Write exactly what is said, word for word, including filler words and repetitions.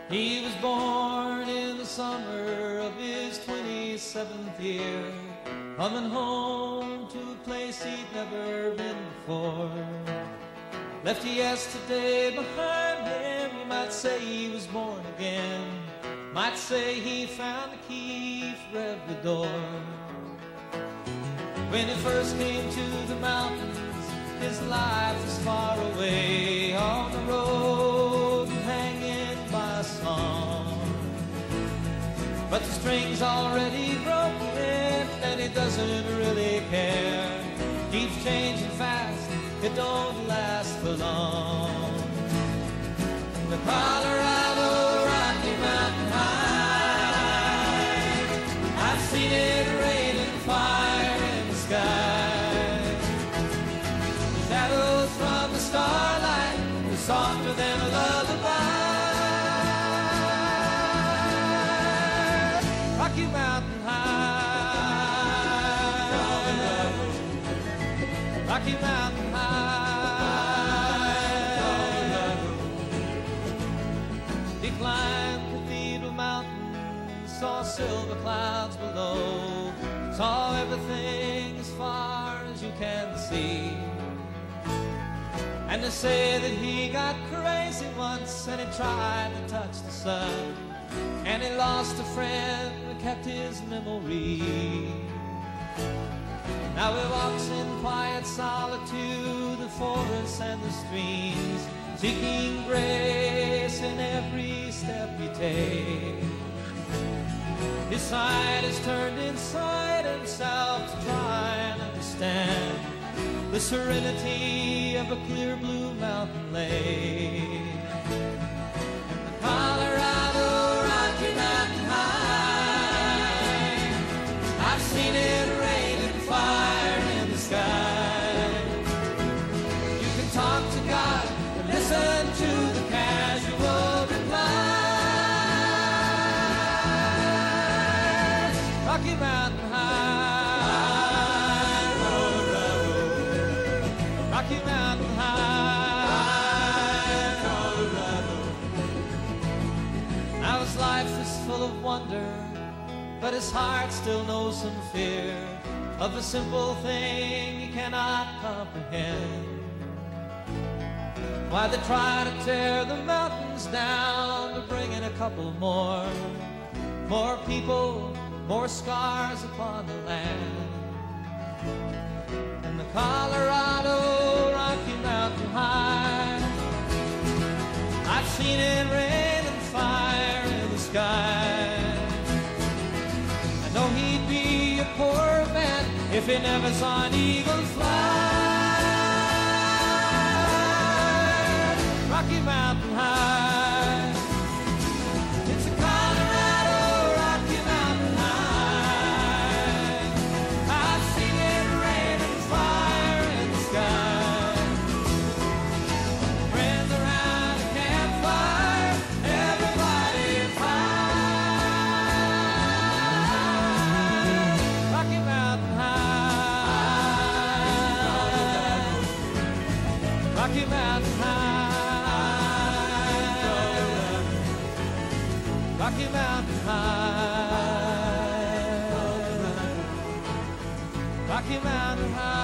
He was born in the summer of his twenty-seventh year, coming home to a place he'd never been before. Left yesterday behind him, you might say he was born again, might say he found the key for every door. When he first came to the mountains, his life was far away, on the road and hanging by a song. But the string's already broken and he doesn't really care. Keeps changing fast, it don't last for long. The Colorado Rocky Mountain High, I've seen it rain and fire in the sky. The shadows from the starlight are softer than a lullaby. Rocky Mountain High, Rocky Mountain High. He climbed Cathedral Mountain, saw silver clouds below, saw everything as far as you can see. And they say that he got crazy once and he tried to touch the sun, and he lost a friend that kept his memory. Now he walks in quiet solitude, the forests and the streams, seeking grace in every step he takes. His sight is turned inside himself to try and understand the serenity of a clear blue mountain lake. And the Colorado Rocky Mountain High, I've seen it rain and fire in the sky. You can talk to God and listen to the casual reply. Rocky Mountain High, road, road. Rocky Mountain High, road, road. Now his life is full of wonder, but his heart still knows some fear of a simple thing he cannot comprehend. Why they try to tear the mountains down to bring in a couple more, more people, more scars upon the land. And the Colorado Rocky Mountain High, I've seen it rain and fire in the sky. I know he'd be a poor man if he never saw an eagle fly. Rocky Mountain High, it's a Colorado Rocky Mountain High. I've seen it rain and fire in the sky. Friends around a campfire, everybody's high. Rocky Mountain High, Rocky Mountain High. Rocky Mountain High, Rocky Mountain High.